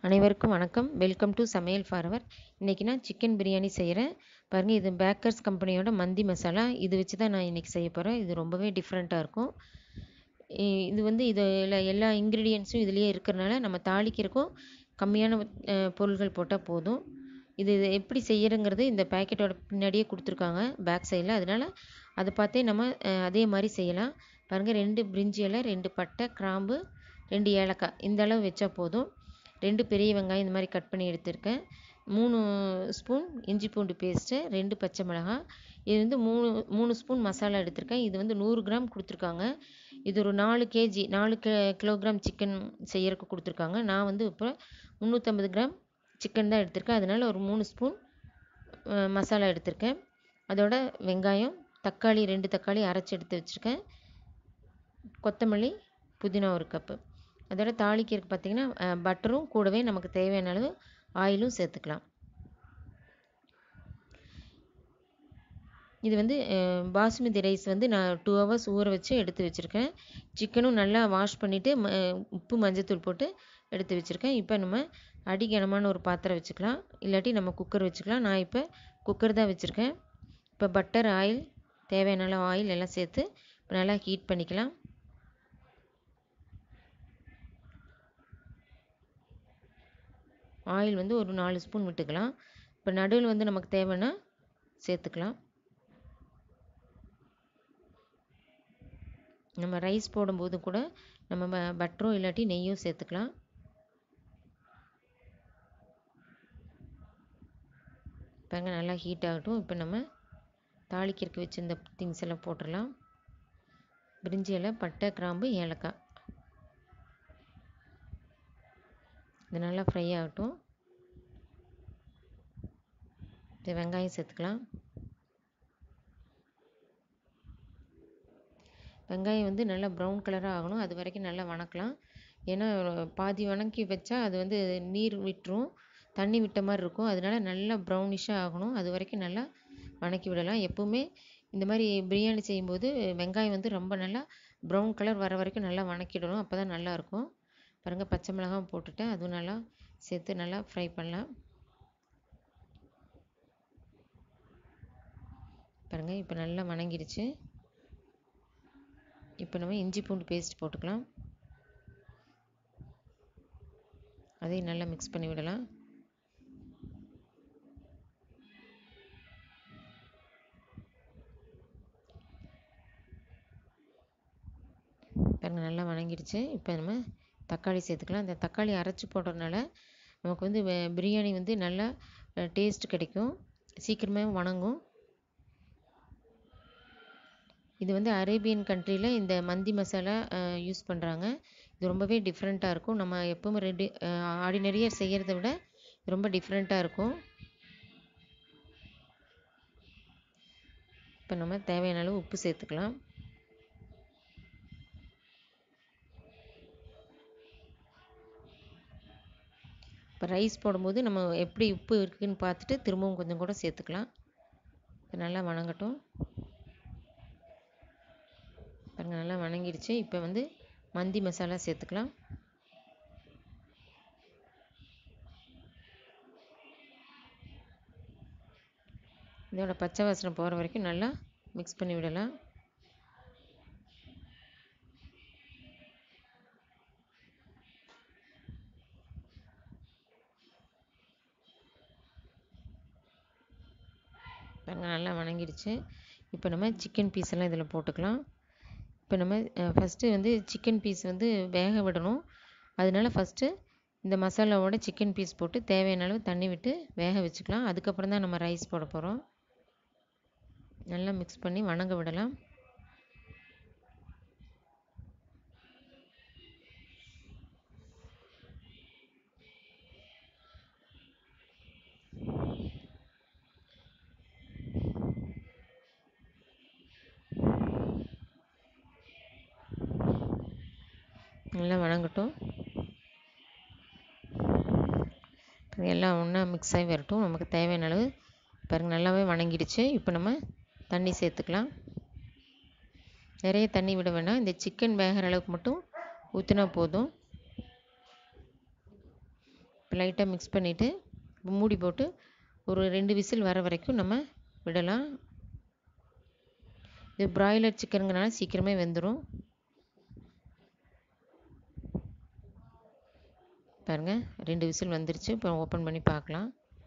அனைவருக்கும் வணக்கம். Welcome to சமையல் ஃபார்வர். இன்றைக்கி நான் சிக்கன் பிரியாணி செய்கிறேன். பாருங்கள், இது பேக்கர்ஸ் கம்பெனியோட மந்தி மசாலா. இது வச்சு தான் நான் இன்றைக்கி செய்ய போகிறேன். இது ரொம்பவே டிஃப்ரெண்ட்டாக இருக்கும். இது வந்து இதில் எல்லா இன்க்ரீடியன்ஸும் இதுலேயே இருக்கிறனால நம்ம தாளிக்கிறக்கும் கம்மியான பொருள்கள் போட்டால் போதும். இது எப்படி செய்யறங்கிறது இந்த பேக்கெட்டோட பின்னாடியே கொடுத்துருக்காங்க பேக் சைடில். அதனால் அதை பார்த்தே நம்ம அதே மாதிரி செய்யலாம். பாருங்கள், 2 பிரிஞ்சி இலை, 2 பட்டை, கிராம்பு, 2 ஏலக்காய், இந்த அளவு வச்சா போதும். 2 பெரிய வெங்காயம் இந்த மாதிரி கட் பண்ணி எடுத்திருக்கேன். 3 ஸ்பூன் இஞ்சி பூண்டு பேஸ்ட்டு, 2 பச்சை மிளகாய். இது வந்து 3 ஸ்பூன் மசாலா எடுத்திருக்கேன். இது வந்து 100 கிராம் கொடுத்துருக்காங்க. இது ஒரு 4 கிலோகிராம் சிக்கன் செய்யறதுக்கு கொடுத்துருக்காங்க. நான் வந்து இப்போ 350 கிராம் சிக்கன் தான் எடுத்திருக்கேன். அதனால் ஒரு 3 ஸ்பூன் மசாலா எடுத்திருக்கேன். அதோட வெங்காயம், தக்காளி 2 தக்காளி அரைச்சி எடுத்து வச்சுருக்கேன். கொத்தமல்லி, புதினா 1 கப்பு. அதோட தாளிக்கிறதுக்கு பார்த்திங்கன்னா பட்டரும் கூடவே நமக்கு தேவையான அளவு ஆயிலும் சேர்த்துக்கலாம். இது வந்து பாசுமதி ரைஸ் வந்து நான் 2 ஹவர்ஸ் ஊற வச்சு எடுத்து வச்சுருக்கேன். சிக்கனும் நல்லா வாஷ் பண்ணிவிட்டு உப்பு மஞ்சத்தூள் போட்டு எடுத்து வச்சுருக்கேன். இப்போ நம்ம அடிகனமான ஒரு பாத்திரம் வச்சுக்கலாம், இல்லாட்டி நம்ம குக்கர் வச்சுக்கலாம். நான் இப்போ குக்கர் தான் வச்சுருக்கேன். இப்போ பட்டர், ஆயில், தேவையான அளவு ஆயில் எல்லாம் சேர்த்து நல்லா ஹீட் பண்ணிக்கலாம். ஆயில் வந்து ஒரு 4 ஸ்பூன் விட்டுக்கலாம். இப்போ நடுவில் வந்து நமக்கு தேவைன்னா சேர்த்துக்கலாம். நம்ம ரைஸ் போடும்போது கூட நம்ம பட்டரோ இல்லாட்டி நெய்யோ சேர்த்துக்கலாம். பாருங்க, நல்லா ஹீட் ஆகட்டும். இப்போ நம்ம தாளிக்கிறதுக்கு வச்சு இந்த திங்ஸ் எல்லாம் போட்டுடலாம். பிரிஞ்சி இலை, பட்டை, கிராம்பு, ஏலக்காய். இது நல்லா ஃப்ரை ஆகட்டும். இது வெங்காயம் சேர்த்துக்கலாம். வெங்காயம் வந்து நல்லா ப்ரௌன் கலராக ஆகணும், அது வரைக்கும் நல்லா வணக்கலாம். ஏன்னா பாதி வணக்கி வச்சா அது வந்து நீர் விட்டுரும், தண்ணி விட்ட மாதிரி இருக்கும். அதனால நல்லா ப்ரௌனிஷாக ஆகணும், அது வரைக்கும் நல்லா வணக்கி விடலாம். எப்போவுமே இந்த மாதிரி பிரியாணி செய்யும்போது வெங்காயம் வந்து ரொம்ப நல்லா ப்ரௌன் கலர் வர வரைக்கும் நல்லா வணக்கிடணும், அப்போ தான் நல்லாயிருக்கும். பாருங்கள், பச்சை மிளகாய் போட்டுட்டேன், அதுவும் நல்லா சேர்த்து நல்லா ஃப்ரை பண்ணலாம். பாருங்கள், இப்போ நல்லா வணங்கிடுச்சு. இப்போ நம்ம இஞ்சி பூண்டு பேஸ்ட் போட்டுக்கலாம். அதையும் நல்லா மிக்ஸ் பண்ணி விடலாம். பாருங்கள், நல்லா வணங்கிடுச்சு. இப்போ நம்ம தக்காளி சேர்த்துக்கலாம். இந்த தக்காளி அரைச்சி போடுறதுனால நமக்கு வந்து பிரியாணி வந்து நல்லா டேஸ்ட் கிடைக்கும், சீக்கிரமாக வணங்கும். இது வந்து அரேபியன் கண்ட்ரியில் இந்த மந்தி மசாலா யூஸ் பண்ணுறாங்க. இது ரொம்பவே டிஃப்ரெண்ட்டாக இருக்கும். நம்ம எப்பவும் ஆர்டினரியாக செய்கிறத விட ரொம்ப டிஃப்ரெண்ட்டாக இருக்கும். இப்போ நம்ம தேவையான அளவு உப்பு சேர்த்துக்கலாம். இப்போ ரைஸ் போடும்போது நம்ம எப்படி உப்பு இருக்குதுன்னு பார்த்துட்டு திரும்பவும் கொஞ்சம் கூட சேர்த்துக்கலாம். இப்போ நல்லா வணங்கட்டும். பாருங்கள், நல்லா வணங்கிடுச்சு. இப்போ வந்து மந்தி மசாலா சேர்த்துக்கலாம். இதோட பச்சை வாசனை போகிற வரைக்கும் நல்லா மிக்ஸ் பண்ணி விடலாம். பாருங்கள், நல்லா வணங்கிடுச்சு. இப்போ நம்ம சிக்கன் பீஸ் எல்லாம் இதில் போட்டுக்கலாம். இப்போ நம்ம ஃபஸ்ட்டு வந்து சிக்கன் பீஸ் வந்து வேக விடணும். அதனால ஃபஸ்ட்டு இந்த மசாலாவோட சிக்கன் பீஸ் போட்டு தேவையான அளவு தண்ணி விட்டு வேக வச்சுக்கலாம். அதுக்கப்புறம் தான் நம்ம ரைஸ் போட போகிறோம். நல்லா மிக்ஸ் பண்ணி வணங்க விடலாம். நல்லா வணங்கட்டும். எல்லாம் ஒன்றா மிக்ஸ் ஆகி வரட்டும். நமக்கு தேவையான அளவு பாருங்கள், நல்லாவே வணங்கிடுச்சு. இப்போ நம்ம தண்ணி சேர்த்துக்கலாம். நிறைய தண்ணி விட வேண்டாம், இந்த சிக்கன் வேகிற அளவுக்கு மட்டும் ஊற்றினா போதும். இப்போ லைட்டாக மிக்ஸ் பண்ணிவிட்டு மூடி போட்டு ஒரு 2 விசில் வர வரைக்கும் நம்ம விடலாம். இது பிராய்லர் சிக்கனுங்கனால சீக்கிரமே வெந்துடும். பாருங்கள் 2 விசில் வந்துருச்சு. இப்போ ஓப்பன் பண்ணி பார்க்கலாம்.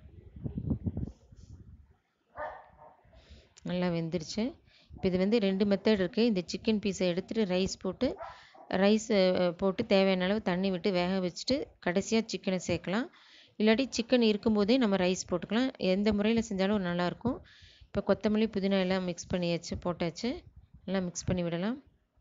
நல்லா வெந்துருச்சு. இப்போ இது வந்து 2 மெத்தட் இருக்குது. இந்த சிக்கன் பீஸை எடுத்துகிட்டு ரைஸ் போட்டு தேவையான அளவு தண்ணி விட்டு வேக வச்சுட்டு கடைசியாக சிக்கனை சேர்க்கலாம். இல்லாட்டி சிக்கன் இருக்கும்போதே நம்ம ரைஸ் போட்டுக்கலாம். எந்த முறையில் செஞ்சாலும் நல்லாயிருக்கும். இப்போ கொத்தமல்லி புதினா எல்லாம் மிக்ஸ் பண்ணியாச்சு, போட்டாச்சு. நல்லா மிக்ஸ் பண்ணி விடலாம்.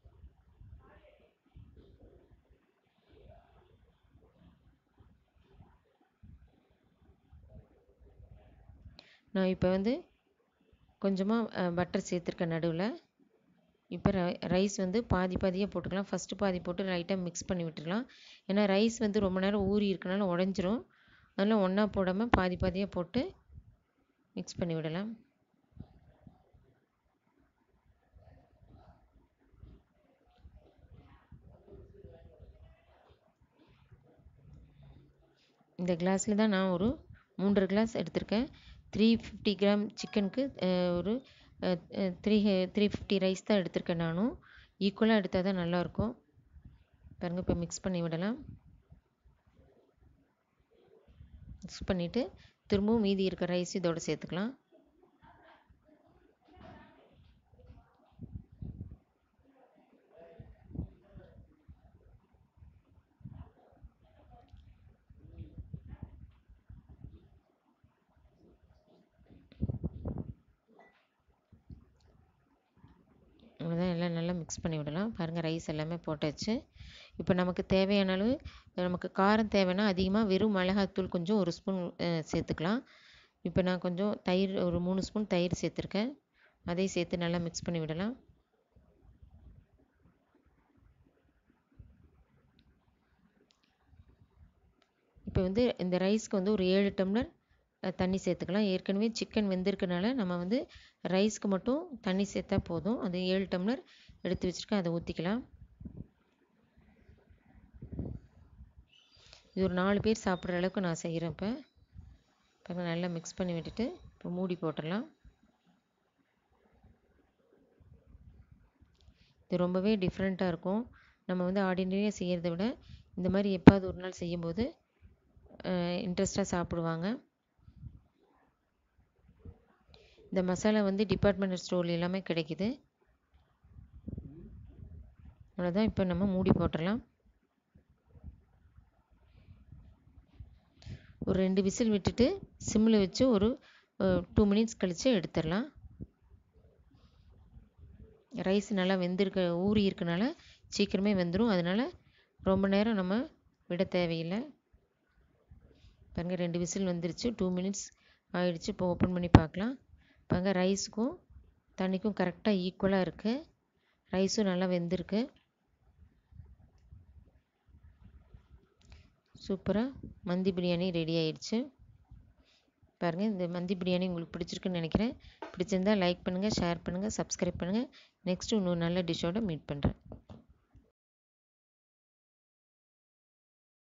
நான் இப்போ வந்து கொஞ்சமாக பட்டர் சேர்த்துருக்கேன் நடுவில். இப்போ ரைஸ் வந்து பாதி பாதியாக போட்டுக்கலாம். ஃபஸ்ட்டு பாதி போட்டு லைட்டாக மிக்ஸ் பண்ணி விட்டுடலாம். ஏன்னா ரைஸ் வந்து ரொம்ப நேரம் ஊறி இருக்கனால உடஞ்சிரும். அதனால் ஒன்றா போடாமல் பாதி பாதியாக போட்டு மிக்ஸ் பண்ணி விடலாம். இந்த கிளாஸில் தான் நான் ஒரு 3.5 கிளாஸ் எடுத்திருக்கேன். 350 கிராம் சிக்கனுக்கு ஒரு 350 ரைஸ் தான் எடுத்திருக்கேன். நானும் ஈக்குவலாக எடுத்தால் தான் நல்லாயிருக்கும். பாருங்கள், இப்போ மிக்ஸ் பண்ணி விடலாம். மிக்ஸ் பண்ணிவிட்டு திரும்பவும் மீதி இருக்க ரைஸ் இதோடு சேர்த்துக்கலாம். அவ்வளோதான், எல்லாம் நல்லா மிக்ஸ் பண்ணி விடலாம். பாருங்கள், ரைஸ் எல்லாமே போட்டாச்சு. இப்போ நமக்கு தேவையான அளவு, நமக்கு காரம் தேவைன்னா அதிகமாக வெறும் மிளகாத்தூள் கொஞ்சம் 1 ஸ்பூன் சேர்த்துக்கலாம். இப்போ நான் கொஞ்சம் தயிர் ஒரு 3 ஸ்பூன் தயிர் சேர்த்துருக்கேன். அதையும் சேர்த்து நல்லா மிக்ஸ் பண்ணி விடலாம். இப்போ வந்து இந்த ரைஸ்க்கு வந்து ஒரு 7 டம்ளர் தண்ணி சேர்த்துக்கலாம். ஏற்கனவே சிக்கன் வெந்திருக்கனால நம்ம வந்து ரைஸ்க்கு மட்டும் தண்ணி சேர்த்தா போதும். அது 7 டம்ளர் எடுத்து வச்சுருக்கேன், அதை ஊற்றிக்கலாம். இது ஒரு 4 பேர் சாப்பிட்ற அளவுக்கு நான் செய்கிறேன். இப்போ நல்லா மிக்ஸ் பண்ணி விட்டுட்டு இப்போ மூடி போட்டுடலாம். இது ரொம்பவே டிஃப்ரெண்ட்டாக இருக்கும். நம்ம வந்து ஆர்டினரியாக செய்கிறத விட இந்த மாதிரி எப்பாவது ஒரு நாள் செய்யும்போது இன்ட்ரெஸ்ட்டாக சாப்பிடுவாங்க. இந்த மசாலா வந்து டிபார்ட்மெண்டல் ஸ்டோரில் எல்லாமே கிடைக்குது. அவ்வளோதான், இப்போ நம்ம மூடி போட்டுடலாம். ஒரு 2 விசில் விட்டுட்டு சிம்மில் வச்சு ஒரு 2 மினிட்ஸ் கழித்து எடுத்துடலாம். ரைஸ் நல்லா ஊறி இருக்கனால சீக்கிரமே வெந்துடும். அதனால் ரொம்ப நேரம் நம்ம விட தேவையில்லை. பாருங்கள், 2 விசில் வந்துருச்சு. 2 மினிட்ஸ் ஆயிடுச்சு. இப்போ ஓப்பன் பண்ணி பார்க்கலாம். பாருங்கள், ரைஸுக்கும் தண்ணிக்கும் கரெக்டாக ஈக்குவலாக இருக்குது. ரைஸும் நல்லா வெந்திருக்கு. சூப்பராக மந்தி பிரியாணி ரெடி ஆயிடுச்சு. பாருங்கள், இந்த மந்தி பிரியாணி உங்களுக்கு பிடிச்சிருக்குன்னு நினைக்கிறேன். பிடிச்சிருந்தால் லைக் பண்ணுங்கள், ஷேர் பண்ணுங்கள், சப்ஸ்கிரைப் பண்ணுங்கள். நெக்ஸ்ட்டு இன்னொரு நல்ல டிஷ்ஷோடு மீட் பண்ணுறேன்.